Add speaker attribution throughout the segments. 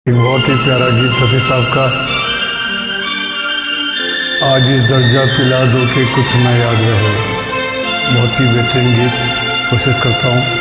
Speaker 1: एक बहुत ही प्यारा गीत रफ़ी साहब का, आज इस दर्जा पिला दो कि कुछ न याद रहे। बहुत ही बेहतरीन गीत, कोशिश करता हूँ।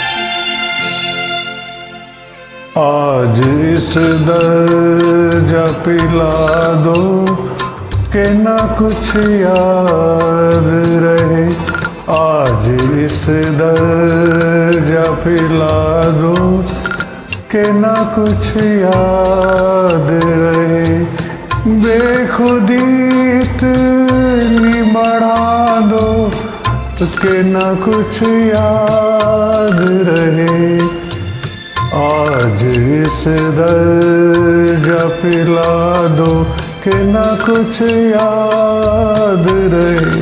Speaker 1: आज इस दर्जा पिला दो कि न कुछ याद रहे। आज इस दर्जा पिला दो कि न कुछ याद रहे। बेखुदी इतनी बढ़ा दो कि न कुछ याद रहे। आज इस दर्जा पिला दो कि न कुछ याद रहे।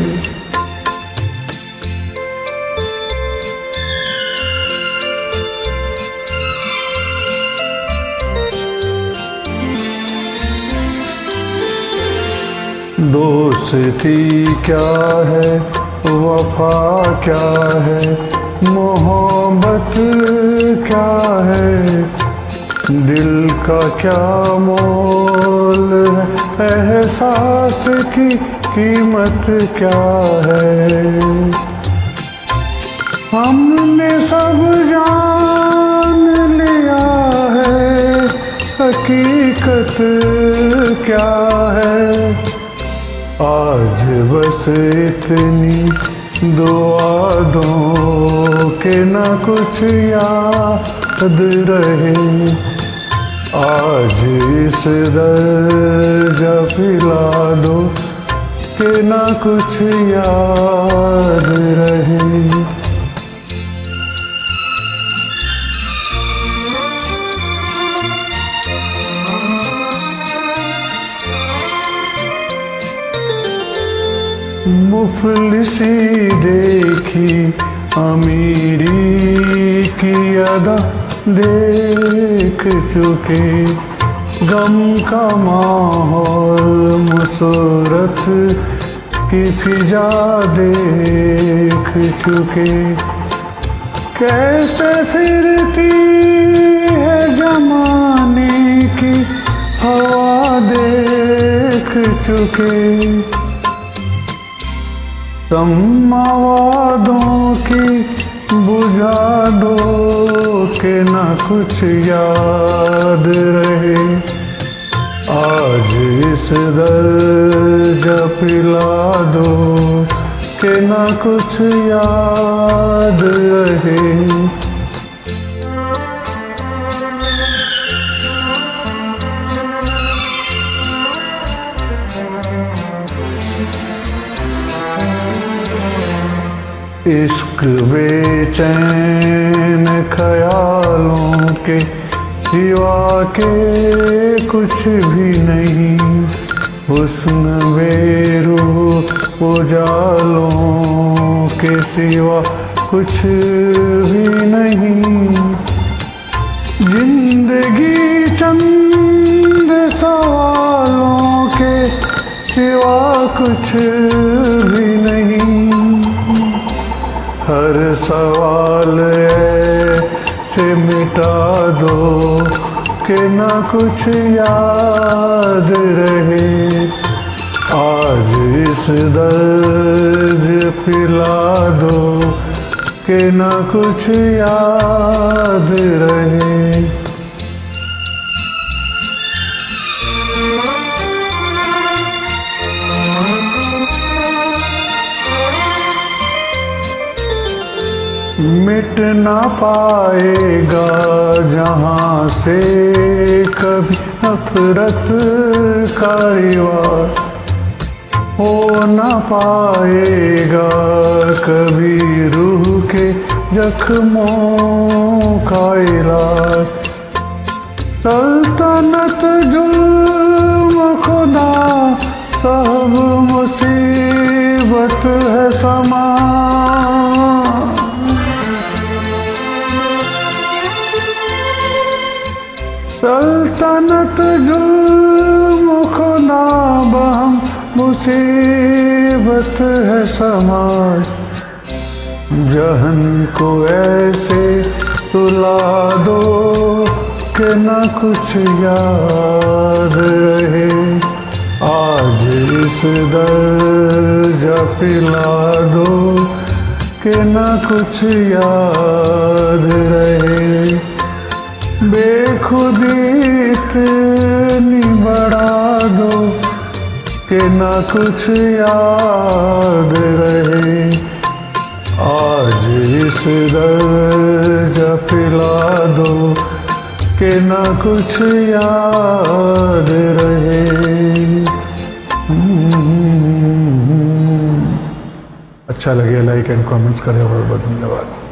Speaker 1: दोस्ती क्या है, वफा क्या है, मोहब्बत क्या है, दिल का क्या मोल है, एहसास की कीमत क्या है। हमने सब जान लिया है, हकीकत क्या है। आज बस इतनी दुआ दो कि न कुछ याद रहे। आज इस दर्जा पिला दो कि न कुछ याद रहे। मुफलिसी देखी अमीरी की अदा देख चुके, गम का माहौल मुसरत की फिजा देख चुके। कैसे फिरती है जमाने की हवा देख चुके। तम्मा वादों की बुझा दो कि न कुछ याद रहे। आज इस दर्जा पिला दो कि न कुछ याद रहे। इश्क बेचैन ख्यालों के सिवा के कुछ भी नहीं। हुस्न बेरूह उजालों के सिवा कुछ भी नहीं। जिंदगी चंद सवालों के सिवा कुछ भी नहीं। हर सवाल से मिटा दो कि न कुछ याद रहे। आज इस दर्द पिला दो कि न कुछ याद रहे। मिट ना पाएगा जहाँ से कभी नफरत का रिवाज, हो ना पाएगा कभी रूह के जख्मों का इलाज। सल्तनत जुल्म खुदा सब मुसीबत है समा। सल्तनत जुल्म खुदा बहम मुसीबत है समाज। जहन को ऐसे सुला दो कि ना कुछ याद रहे। आज इस दर्जा पिला दो कि ना कुछ याद रहे। बेखुदी इतनी बढ़ा दो कि ना कुछ याद रहे। आज इस दर्जा पिला दो कि ना कुछ याद रहे। अच्छा लगे लाइक एंड कमेंट्स करें। बहुत बहुत धन्यवाद।